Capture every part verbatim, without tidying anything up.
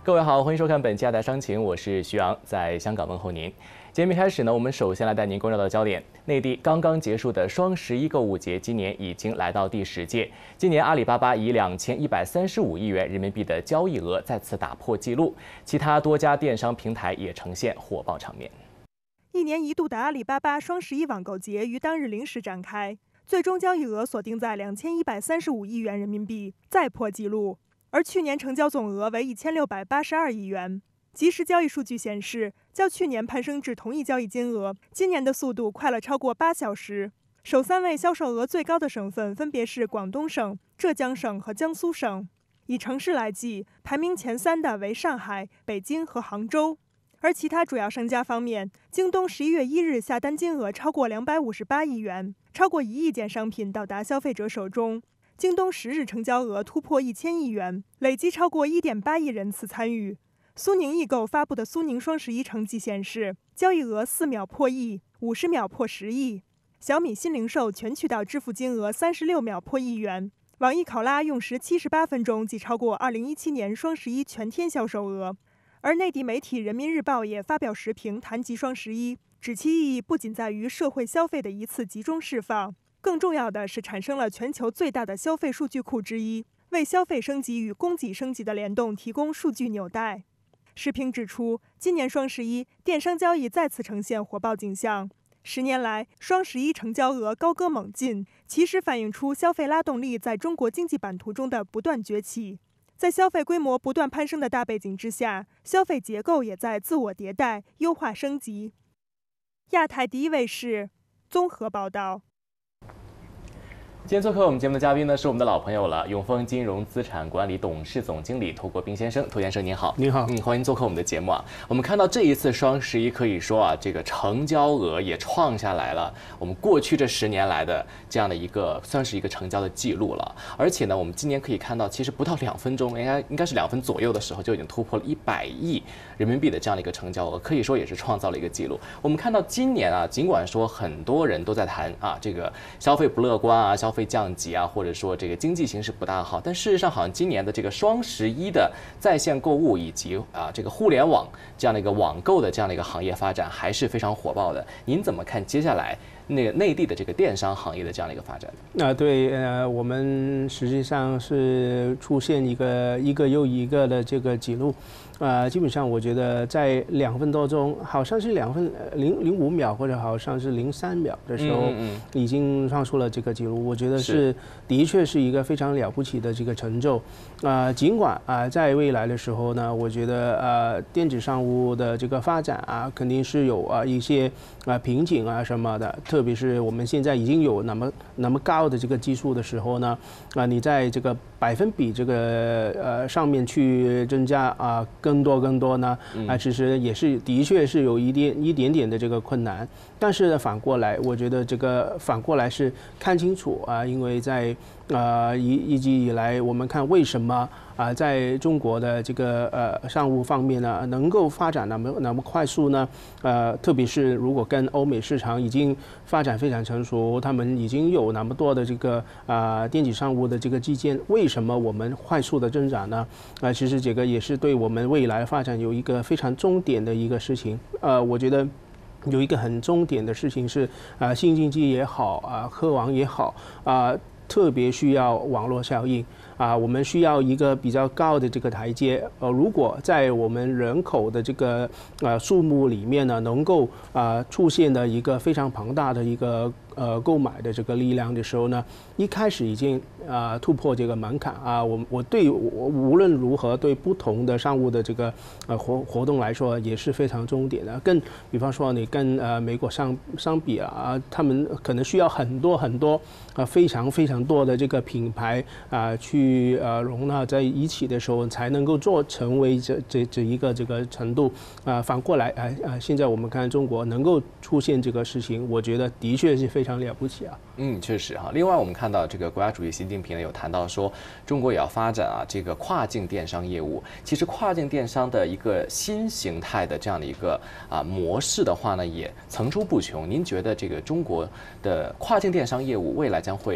各位好，欢迎收看本期《亚太商情》，我是徐昂，在香港问候您。节目开始呢，我们首先来带您关注到的焦点：内地刚刚结束的双十一购物节，今年已经来到第十届。今年阿里巴巴以两千一百三十五亿元人民币的交易额再次打破纪录，其他多家电商平台也呈现火爆场面。 一年一度的阿里巴巴双十一网购节于当日零时展开，最终交易额锁定在两千一百三十五亿元人民币，再破纪录。而去年成交总额为一千六百八十二亿元。即时交易数据显示，较去年攀升至同一交易金额，今年的速度快了超过八小时。首三位销售额最高的省份分别是广东省、浙江省和江苏省。以城市来计，排名前三的为上海、北京和杭州。而其他主要商家方面，京东十一月一日下单金额超过两百五十八亿元，超过一亿件商品到达消费者手中。京东十日成交额突破一千亿元，累计超过一点八亿人次参与。苏宁易购发布的苏宁双十一成绩显示，交易额四秒破亿，五十秒破十亿。小米新零售全渠道支付金额三十六秒破亿元。网易考拉用时七十八分钟即超过二零一七年双十一全天销售额。而内地媒体人民日报也发表时评谈及双十一，指其意义不仅在于社会消费的一次集中释放，更重要的是产生了全球最大的消费数据库之一，为消费升级与供给升级的联动提供数据纽带。时评指出，今年双十一电商交易再次呈现火爆景象。十年来，双十一成交额高歌猛进，其实反映出消费拉动力在中国经济版图中的不断崛起。在消费规模不断攀升的大背景之下，消费结构也在自我迭代、优化升级。亚太第一卫视综合报道。 今天做客我们节目的嘉宾呢，是我们的老朋友了，永丰金融资产管理董事总经理涂国彬先生。涂先生您好。 您好。 嗯，欢迎做客我们的节目啊。我们看到这一次双十一，可以说啊，这个成交额也创下来了我们过去这十年来的这样的一个算是一个成交的记录了。而且呢，我们今年可以看到，其实不到两分钟，应该应该是两分左右的时候，就已经突破了一百亿人民币的这样的一个成交额，可以说也是创造了一个记录。我们看到今年啊，尽管说很多人都在谈啊，这个消费不乐观啊，消费降级啊，或者说这个经济形势不大好，但事实上好像今年的这个双十一的在线购物以及啊这个互联网这样的一个网购的这样的一个行业发展还是非常火爆的。您怎么看接下来那个内地的这个电商行业的这样的一个发展？ 啊，对，呃，我们实际上是出现一个一个又一个的这个记录。呃，基本上我觉得在两分多钟，好像是两分零零五秒，或者好像是零三秒的时候，已经创出了这个记录。我觉得是的确是一个非常了不起的这个成就。啊、呃，尽管啊、呃，在未来的时候呢，我觉得呃，电子商务的这个发展啊，肯定是有啊一些啊瓶颈啊什么的。特别是我们现在已经有那么那么高的这个技术的时候呢，啊、呃，你在这个百分比这个呃上面去增加啊。更多更多呢啊，其实也是的确是有一点一点点的这个困难，但是反过来，我觉得这个反过来是看清楚啊，因为在呃一一直以来，我们看为什么啊，在中国的这个呃商务方面呢，能够发展那么那么快速呢？呃，特别是如果跟欧美市场已经发展非常成熟，他们已经有那么多的这个啊、呃、电子商务的这个基建，为什么我们快速的增长呢？啊、呃，其实这个也是对我们未来发展有一个非常重点的一个事情。呃，我觉得有一个很重点的事情是啊、呃，新经济也好啊，科网也好啊、呃，特别需要网络效应。啊，我们需要一个比较高的这个台阶。呃，如果在我们人口的这个呃数目里面呢，能够啊出现的一个非常庞大的一个呃购买的这个力量的时候呢，一开始已经啊突破这个门槛啊。我我对我无论如何对不同的商务的这个呃活活动来说也是非常重点的。更比方说你跟呃美国相相比啊，他们可能需要很多很多啊非常非常多的这个品牌啊去。去呃容纳在一起的时候，才能够做成为这这这一个这个程度啊、呃。反过来啊啊、呃，现在我们看中国能够出现这个事情，我觉得的确是非常了不起啊。 嗯，确实哈。另外，我们看到这个国家主席习近平呢有谈到说，中国也要发展啊这个跨境电商业务。其实跨境电商的一个新形态的这样的一个啊模式的话呢，也层出不穷。您觉得这个中国的跨境电商业务未来将会？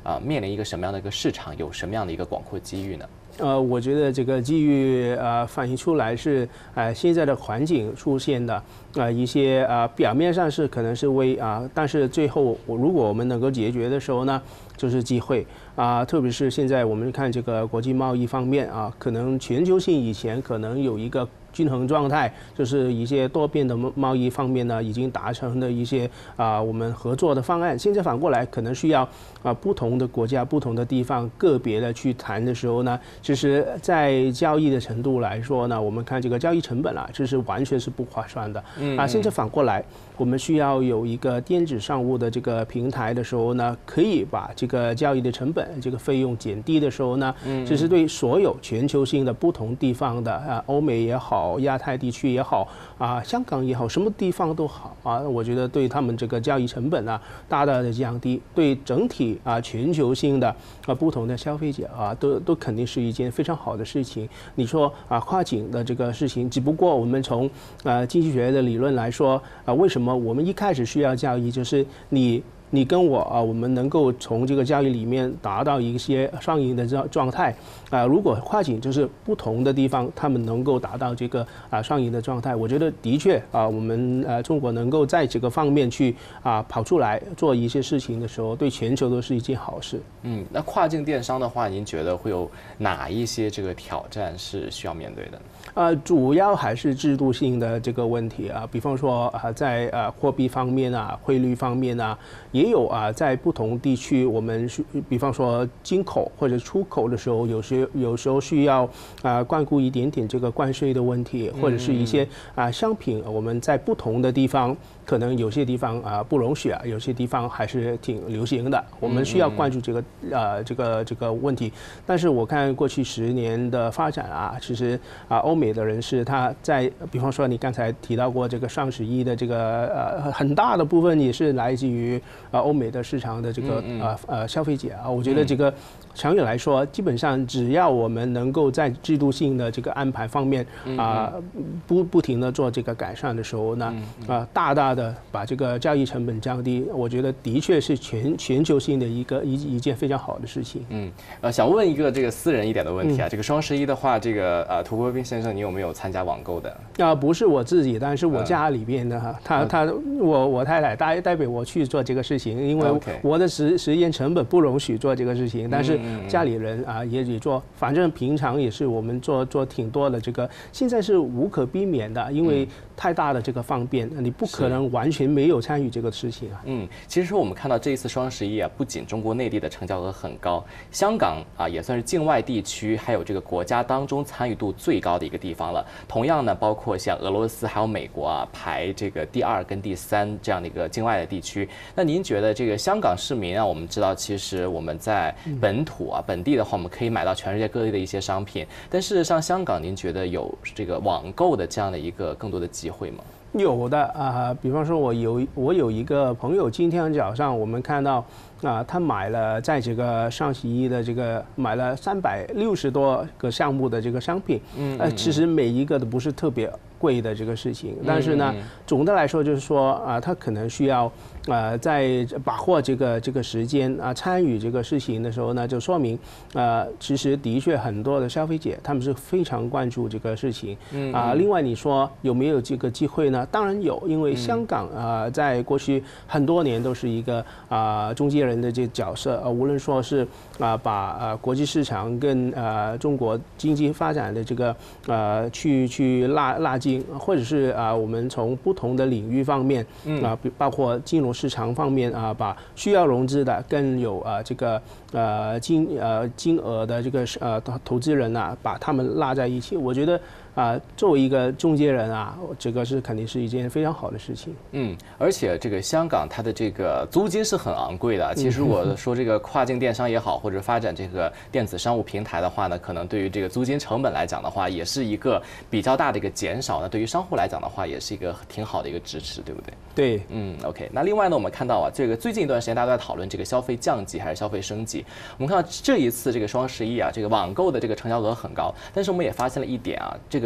啊、面临一个什么样的一个市场，有什么样的一个广阔机遇呢？ 呃，我觉得这个机遇呃反映出来是呃现在的环境出现的呃一些呃表面上是可能是危啊、呃，但是最后如果我们能够解决的时候呢，就是机会啊、呃，特别是现在我们看这个国际贸易方面啊，可能全球性以前可能有一个均衡状态，就是一些多边的贸易方面呢，已经达成的一些啊、呃、我们合作的方案。现在反过来，可能需要啊、呃、不同的国家、不同的地方个别的去谈的时候呢，其实在交易的程度来说呢，我们看这个交易成本啊，这是完全是不划算的。嗯啊，现在反过来，我们需要有一个电子商务的这个平台的时候呢，可以把这个交易的成本、这个费用减低的时候呢，其实对所有全球性的不同地方的啊，欧美也好。亚太地区也好啊，香港也好，什么地方都好啊，我觉得对他们这个交易成本啊，大大的降低，对整体啊全球性的啊不同的消费者啊，都都肯定是一件非常好的事情。你说啊，跨境的这个事情，只不过我们从啊经济学的理论来说啊，为什么我们一开始需要交易，就是你。你跟我啊，我们能够从这个交易里面达到一些双赢的状状态啊。如果跨境就是不同的地方，他们能够达到这个啊双赢的状态，我觉得的确啊，我们呃中国能够在这个方面去啊跑出来做一些事情的时候，对全球都是一件好事。 嗯，那跨境电商的话，您觉得会有哪一些这个挑战是需要面对的？ 呃，主要还是制度性的这个问题啊，比方说啊，在呃货币方面啊、汇率方面啊，也有啊，在不同地区，我们是比方说进口或者出口的时候，有时有时候需要啊关顾一点点这个关税的问题，或者是一些啊商品，我们在不同的地方。可能有些地方啊不容许啊，有些地方还是挺流行的，我们需要关注这个呃这个这个问题。但是我看过去十年的发展啊，其实啊欧美的人士他在，比方说你刚才提到过这个双十一的这个呃很大的部分也是来自于啊欧美的市场的这个呃呃消费者啊，我觉得这个长远来说，基本上只要我们能够在制度性的这个安排方面啊不不停的做这个改善的时候呢，啊大大的把这个交易成本降低，我觉得的确是全全球性的一个一一件非常好的事情。 嗯，呃，想问一个这个私人一点的问题啊，嗯、这个双十一的话，这个呃，涂国斌先生，你有没有参加网购的？ 啊，不是我自己，但是我家里边的哈，嗯、他他我我太太代代表我去做这个事情，因为我的实实验成本不容许做这个事情，但是家里人啊也也做，反正平常也是我们做做挺多的这个，现在是无可避免的，因为太大的这个方便，你不可能完全没有参与这个事情啊。 嗯，其实我们看到这一次双十一啊，不仅中国内地的成交额很高，香港啊也算是境外地区还有这个国家当中参与度最高的一个地方了。同样呢，包括像俄罗斯还有美国啊，排这个第二跟第三这样的一个境外的地区。那您觉得这个香港市民啊，我们知道其实我们在本土啊本地的话，我们可以买到全世界各地的一些商品，但事实上香港，您觉得有这个网购的这样的一个更多的机会吗？ 有的啊，比方说我有我有一个朋友，今天早上我们看到啊，他买了在这个双十一的这个买了三百六十多个项目的这个商品，嗯，呃，其实每一个都不是特别贵的这个事情，但是呢，总的来说就是说啊，他可能需要呃在把握这个这个时间啊，参与这个事情的时候呢，就说明呃，其实的确很多的消费者他们是非常关注这个事情，啊，另外你说有没有这个机会呢？当然有，因为香港啊，在过去很多年都是一个啊中介人的这个角色，啊，无论说是啊把啊国际市场跟呃中国经济发展的这个呃去去拉拉近，或者是啊我们从不同的领域方面啊，包括金融市场方面啊，把需要融资的更有啊这个呃金呃金额的这个呃投资人啊，把他们拉在一起，我觉得。啊，作为一个中介人啊，这个是肯定是一件非常好的事情。 嗯，而且这个香港它的这个租金是很昂贵的。其实我说这个跨境电商也好，或者发展这个电子商务平台的话呢，可能对于这个租金成本来讲的话，也是一个比较大的一个减少。那对于商户来讲的话，也是一个挺好的一个支持，对不对？ 对， 嗯 ，OK。那另外呢，我们看到啊，这个最近一段时间大家都在讨论这个消费降级还是消费升级。我们看到这一次这个双十一啊，这个网购的这个成交额很高，但是我们也发现了一点啊，这个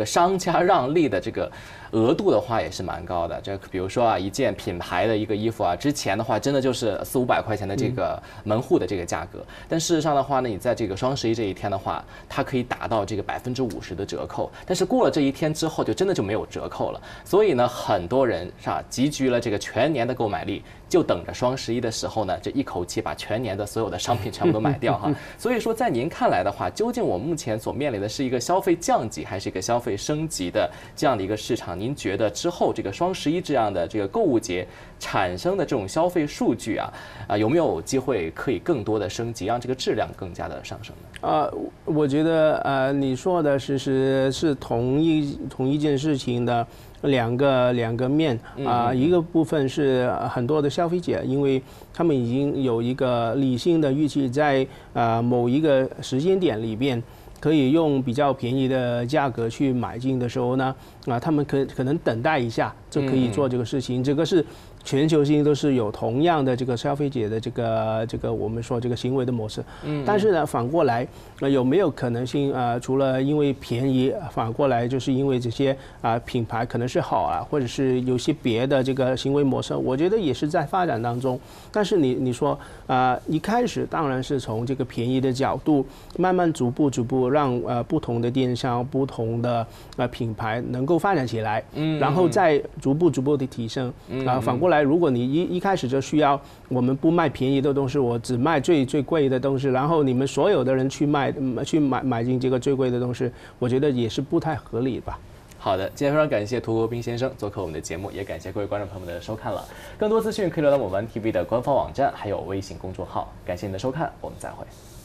个商家让利的这个额度的话也是蛮高的。这比如说啊，一件品牌的一个衣服啊，之前的话真的就是四五百块钱的这个门户的这个价格，但事实上的话呢，你在这个双十一这一天的话，它可以达到这个百分之五十的折扣。但是过了这一天之后，就真的就没有折扣了。所以呢，很多人是吧，集聚了这个全年的购买力，就等着双十一的时候呢，这一口气把全年的所有的商品全部都买掉哈。所以说，在您看来的话，究竟我们目前所面临的是一个消费降级，还是一个消费升级的这样的一个市场？您觉得之后这个双十一这样的这个购物节产生的这种消费数据啊，啊有没有机会可以更多的升级，让这个质量更加的上升呢？ 啊、呃，我觉得呃，你说的其实是同一同一件事情的两个两个面啊、呃，一个部分是很多的消费者，因为他们已经有一个理性的预期，在呃某一个时间点里边，可以用比较便宜的价格去买进的时候呢，啊、呃，他们可可能等待一下就可以做这个事情，这个是全球性都是有同样的这个消费者的这个这个我们说这个行为的模式，嗯，但是呢，反过来，呃，有没有可能性啊、呃？除了因为便宜，反过来就是因为这些啊、呃、品牌可能是好啊，或者是有些别的这个行为模式，我觉得也是在发展当中。但是你你说啊、呃，一开始当然是从这个便宜的角度，慢慢逐步逐步让呃不同的电商、不同的呃品牌能够发展起来，嗯，然后再逐步逐步的提升，啊、呃，反过来。如果你一一开始就需要我们不卖便宜的东西，我只卖最最贵的东西，然后你们所有的人去卖去买买进这个最贵的东西，我觉得也是不太合理吧。 好的，今天非常感谢涂国彬先生做客我们的节目，也感谢各位观众朋友们的收看了。更多资讯可以浏览我们 T V 的官方网站，还有微信公众号。感谢您的收看，我们再会。